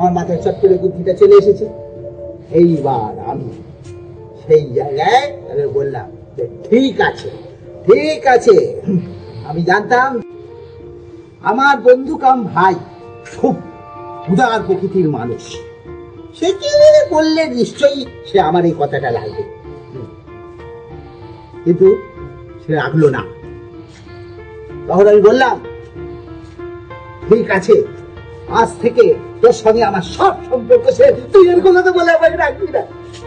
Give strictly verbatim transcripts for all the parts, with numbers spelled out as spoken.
আমার মাথায় চট করে বুদ্ধিটা চলে এসেছে। এইবার আমি সেই জায়গায় তাদের বললাম যে ঠিক আছে ঠিক আছে, আমি জানতাম আমার বন্ধু কাম ভাই খুব উদার প্রকৃতির মানুষ, সে কি বললে নিশ্চয়ই সে আমার এই কথাটা লাগবে, কিন্তু সে রাখলো না। তখন আমি বললাম ঠিক আছে, আজ থেকে তোর সঙ্গে আমার সব সম্পর্ক সে, তুই এর কথা তো বলে আমাকে রাখবি না।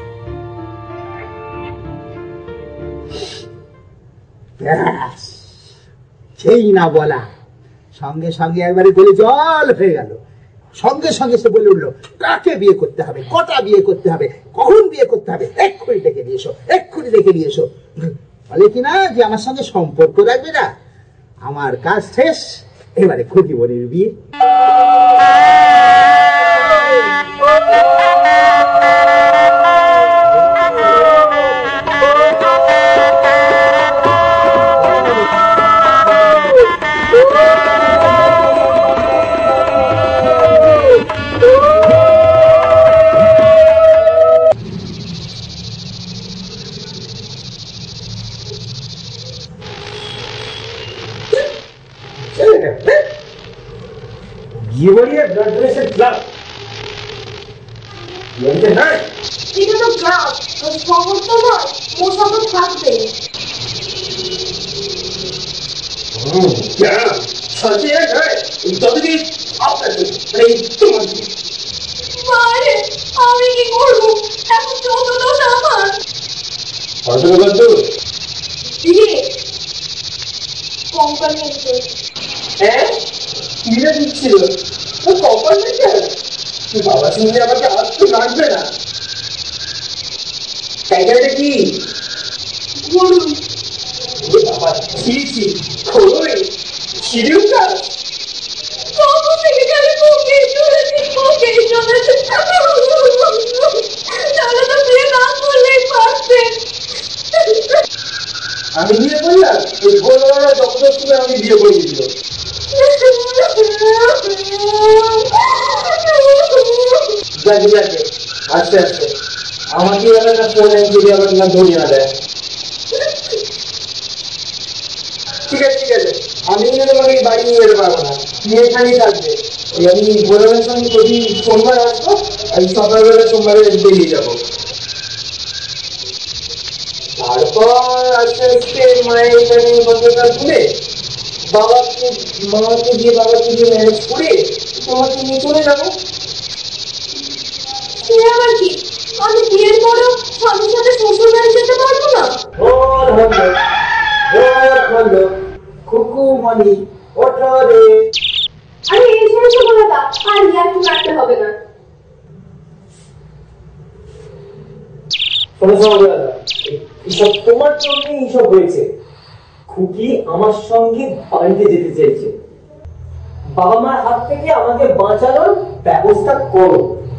সেই না বলা, সঙ্গে সঙ্গে একবারে গলে জল হয়ে গেল। সঙ্গে সঙ্গে সে বলে উঠলো কাকে বিয়ে করতে হবে, কটা বিয়ে করতে হবে, কখন বিয়ে করতে হবে, এক্ষুনি ডেকে নিয়ে এসো, এক্ষুনি ডেকে নিয়ে এসো। বলে কিনা যে আমার সঙ্গে সম্পর্ক রাখবে না। আমার কাজ শেষ, এবারে খুকি বোনের বিয়ে। বাবা শুনলে আমাকে আসতে লাগবে না। টাইগারটা কি বাবা ছিড়ি খোলই ছিড়িউটা আমি বিয়ে করলাম, ওই ভোরবেলা জবরদস্তি আমি বিয়ে করে দিল। আস্তে আস্তে আমাকে একটা ফোন যদি আমার না ধরিয়ে না দেয়। ঠিক আছে ঠিক আছে, আমি তোমাকে বাড়ি নিয়ে যেতে পারবো না, তুমি এখানেই থাকবে। আমি ভোরের সঙ্গে প্রতি সোমবার আসবো, আমি সকালবেলা সোমবারে বেরিয়ে যাবো। তারপর আস্তে আস্তে মায়ের এখানে কথাটা শুনে বাবাকে মাকে দিয়ে বাবাকে দিয়ে ম্যানেজ করে তোমাকে নিয়ে চলে যাবো। আমি বিয়ের পরও স্বামীর সাথে শ্বশুর বাড়ি যেতে পারবো না? খুকুমণি ওঠো রে। আরে এই সমস্ত বলে দাও, আর ইয়ার কি রাখতে হবে না। এইসব তোমার জন্য এইসব হয়েছে। খুকি আমার সঙ্গে বাড়িতে যেতে চেয়েছে, বাবা মার হাত থেকে আমাকে বাঁচানোর ব্যবস্থা করো।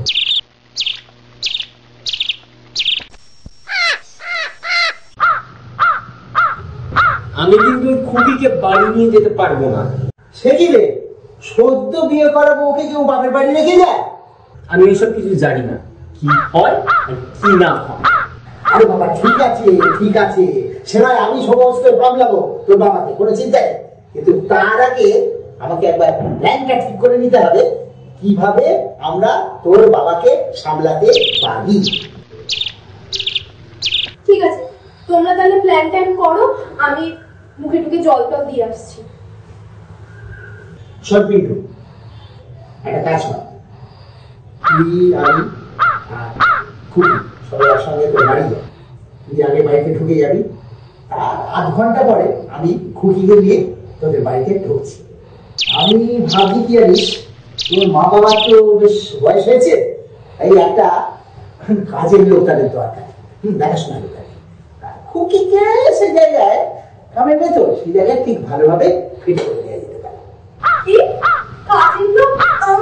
আমি কিন্তু খুকিকে বাড়ি নিয়ে যেতে পারবো না। সে কি রে, সদ্য বিয়ে করা বউকে কেউ বাপের বাড়ি রেখে যায়? আমি এসব কিছু জানি না, কি হয় কি না হয়। আরে বাবা ঠিক আছে ঠিক আছে, সেটাই আমি সমস্ত সামলাবো তোর বাবাকে, কোনো চিন্তা নেই। কিন্তু তার আগে আমাকে একবার প্ল্যানটা ঠিক করে নিতে হবে, কিভাবে আমরা তোর বাবাকে সামলাতে পারি। ঠিক আছে, তোমরা তাহলে প্ল্যান ট্যান করো, আমি মুখে টুকে জল টল দিয়ে আসছি। শোন পিন্টু, একটা কাজ কর, তুই আমি খুব সবাই একসঙ্গে তোর বাড়ি যাই, তুই আগে বাড়িতে ঢুকে যাবি, তার আধ ঘন্টা পরে আমি খুকিকে নিয়ে তোদের বাড়িতে ঢুকছি। আমি ভাবছি কি জানিস, তোর মা বাবার তো বেশ বয়স হয়েছে, এই একটা কাজের লোক তাদের দরকার, দেখাশোনা লোক। খুকিকে সে জায়গায় আমি তো সেই জায়গায় ঠিক ভালোভাবে ফিট করে দেওয়া যেতে পারে। কাজের লোক